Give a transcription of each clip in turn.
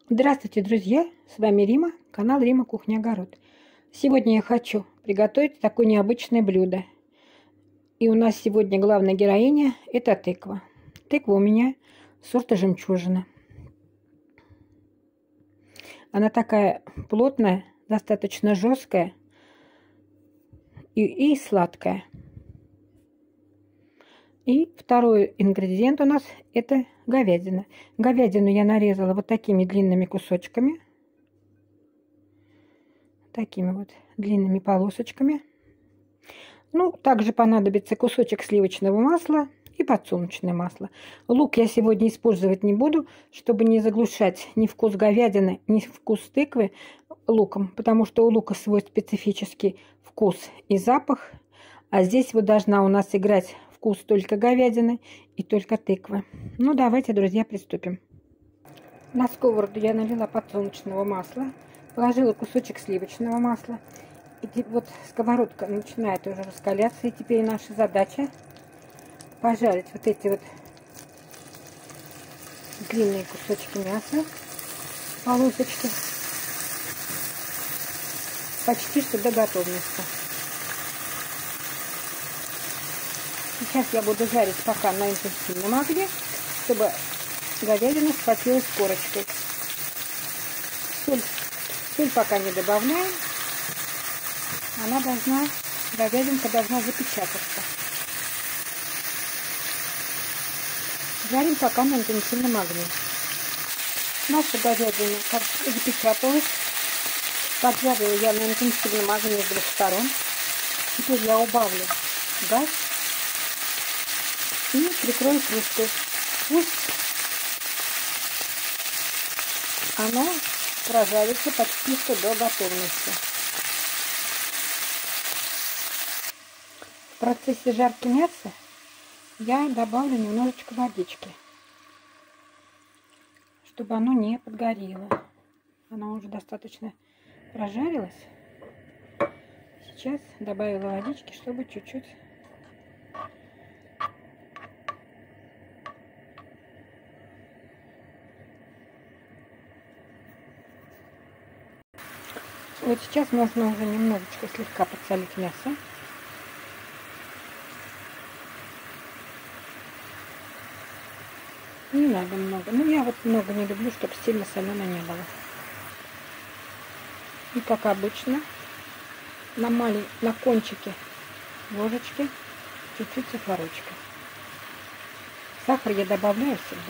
Здравствуйте, друзья! С вами Рима, канал Рима Кухня-Огород. Сегодня я хочу приготовить такое необычное блюдо. И у нас сегодня главная героиня – это тыква. Тыква у меня сорта жемчужина. Она такая плотная, достаточно жесткая и сладкая. И второй ингредиент у нас – это говядина. Говядину я нарезала вот такими длинными кусочками. Такими вот длинными полосочками. Ну, также понадобится кусочек сливочного масла и подсолнечное масло. Лук я сегодня использовать не буду, чтобы не заглушать ни вкус говядины, ни вкус тыквы луком, потому что у лука свой специфический вкус и запах. А здесь вот должна у нас играть вкус только говядины и только тыквы. Ну, давайте, друзья, приступим. На сковороду я налила подсолнечного масла, положила кусочек сливочного масла. И вот сковородка начинает уже раскаляться. И теперь наша задача пожарить вот эти вот длинные кусочки мяса, полосочки, почти что до готовности. Сейчас я буду жарить пока на интенсивном огне, чтобы говядина схватилась корочкой. Соль пока не добавляем. Говядинка должна запечататься. Жарим пока на интенсивном огне. Наша говядина как запечаталась. Поджарила я на интенсивном огне с двух сторон. Теперь я убавлю газ и прикрою крышкой. Пусть оно прожарится почти что до готовности. В процессе жарки мяса я добавлю немножечко водички, чтобы оно не подгорело. Оно уже достаточно прожарилось. Сейчас добавила водички, чтобы чуть-чуть вот сейчас можно уже немножечко слегка подсолить мясо. Не надо много. Ну, я вот много не люблю, чтобы сильно солено не было. И как обычно, на кончике ложечки чуть-чуть сахарочка. Сахар я добавляю всегда.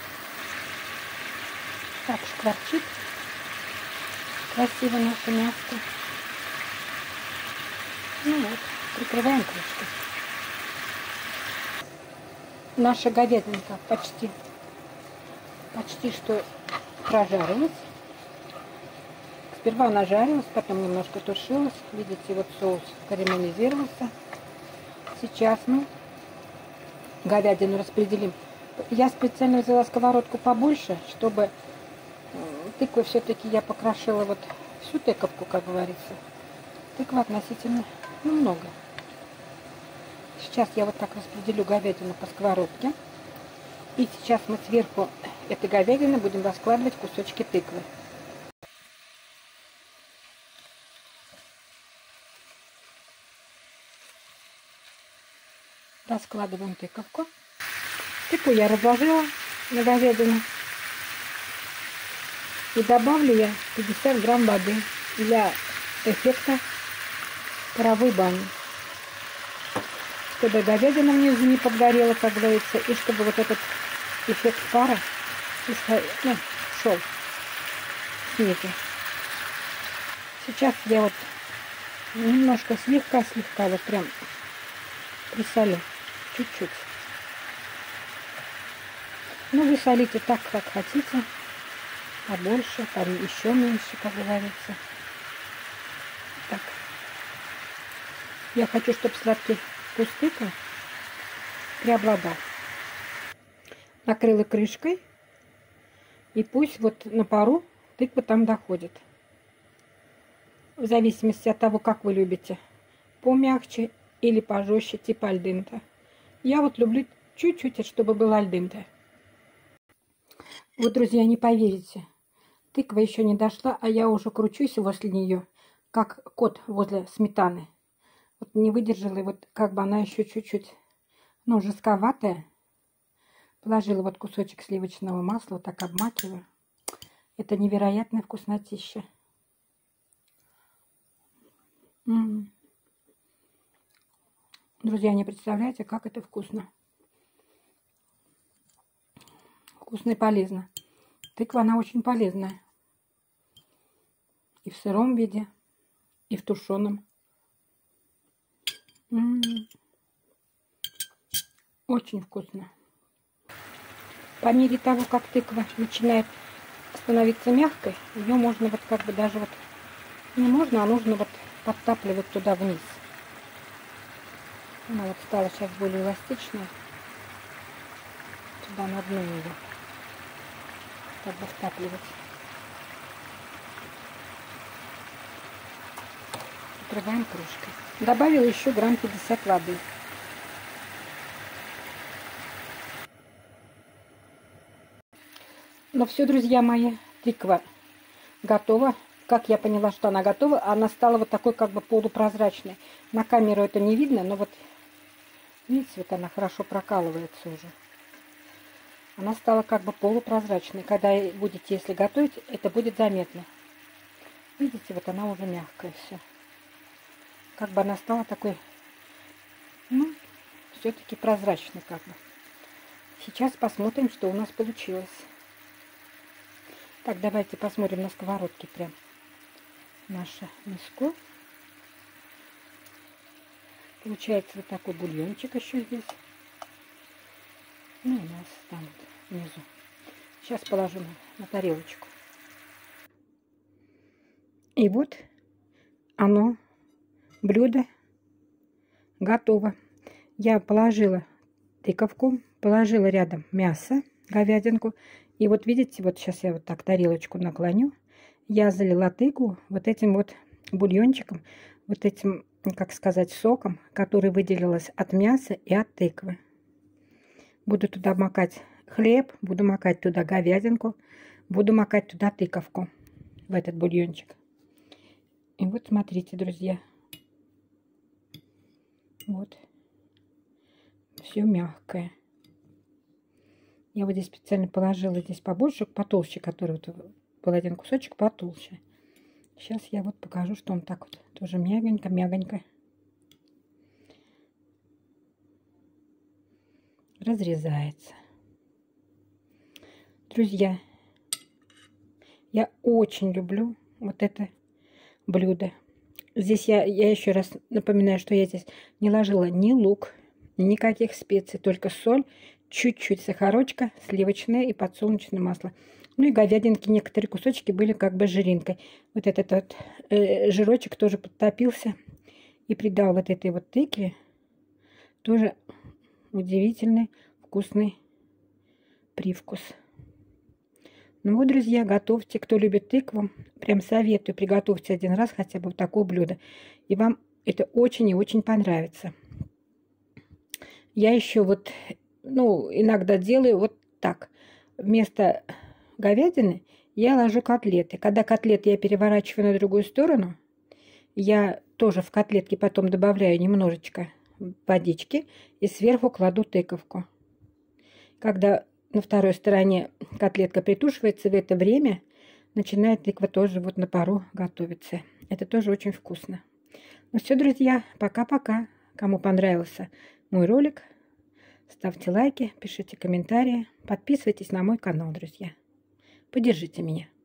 Так шкварчит красиво наше мясо. Ну вот, прикрываем крышкой. Наша говядинка почти что прожарилась. Сперва она жарилась, потом немножко тушилась. Видите, вот соус карамелизировался. Сейчас мы говядину распределим. Я специально взяла сковородку побольше, чтобы тыкву все-таки я покрошила вот всю тыковку, как говорится. Тыква относительно много. Сейчас я вот так распределю говядину по сковородке. И сейчас мы сверху этой говядины будем раскладывать кусочки тыквы. Раскладываем тыковку. Тыкву я разложила на говядину. И добавлю я 50 грамм воды для эффекта паровой бани. Чтобы говядина внизу не подгорела, как говорится, и чтобы вот этот эффект пара шел снизу. Сейчас я вот немножко слегка вот прям присолю, чуть-чуть. Ну, вы солите так, как хотите, побольше, еще меньше, как говорится. Так. Я хочу, чтобы сладкий вкус тыквы преобладал. Накрыла крышкой, и пусть вот на пару тыква там доходит. В зависимости от того, как вы любите, помягче или пожестче, типа альденте. Я вот люблю чуть-чуть, чтобы было альденте. Вот, друзья, не поверите, Тыква еще не дошла, а я уже кручусь возле нее, как кот возле сметаны. Вот не выдержала, и вот как бы она еще чуть-чуть, ну, жестковатая. Положила вот кусочек сливочного масла, вот так обмакиваю. Это невероятная вкуснотища. Друзья, не представляете, как это вкусно. Вкусно и полезно. Тыква, она очень полезная. И в сыром виде, и в тушеном. Очень вкусно. По мере того, как тыква начинает становиться мягкой, ее можно вот как бы даже вот... Не можно, а нужно вот подтапливать туда вниз. Она вот стала сейчас более эластичная. Туда на дно ее. Так бы втапливать. Закрываем кружкой. Добавила еще грамм 50 воды. Ну все, друзья мои, тыква готова. Как я поняла, что она готова, она стала вот такой как бы полупрозрачной. На камеру это не видно, но вот видите, вот она хорошо прокалывается уже. Она стала как бы полупрозрачной. Когда будете, если готовить, это будет заметно. Видите, вот она уже мягкая все. Как бы она стала такой, ну, все-таки прозрачной как бы. Сейчас посмотрим, что у нас получилось. Так, давайте посмотрим на сковородке прям наше миску. Получается вот такой бульончик еще здесь. Ну, у нас там вот внизу. Сейчас положу на тарелочку. И вот оно, блюдо, готово. Я положила тыковку, положила рядом мясо, говядинку. И вот видите, вот сейчас я вот так тарелочку наклоню. Я залила тыкву вот этим вот бульончиком, вот этим, как сказать, соком, который выделилось от мяса и от тыквы. Буду туда макать хлеб, буду макать туда говядинку, буду макать туда тыковку, в этот бульончик. И вот смотрите, друзья. Вот. Все мягкое. Я вот здесь специально положила здесь побольше, потолще, который вот был один кусочек потолще. Сейчас я вот покажу, что он так вот тоже мягонько-мягонько разрезается. Друзья, я очень люблю вот это блюдо. Здесь я еще раз напоминаю, что я здесь не ложила ни лук, никаких специй, только соль, чуть-чуть сахарочка, сливочное и подсолнечное масло. Ну и говядинки, некоторые кусочки были как бы жиринкой. Вот этот вот жирочек тоже подтопился и придал вот этой вот тыкве тоже удивительный вкусный привкус. Ну вот, друзья, готовьте. Кто любит тыкву, прям советую, приготовьте один раз хотя бы вот такое блюдо. И вам это очень и очень понравится. Я еще вот, ну, иногда делаю вот так. Вместо говядины я ложу котлеты. Когда котлеты я переворачиваю на другую сторону, я тоже в котлетки потом добавляю немножечко водички и сверху кладу тыковку. Когда на второй стороне котлетка притушивается, в это время начинает тыква тоже вот на пару готовиться. Это тоже очень вкусно. Ну все, друзья, пока-пока. Кому понравился мой ролик, ставьте лайки, пишите комментарии, подписывайтесь на мой канал, друзья. Поддержите меня.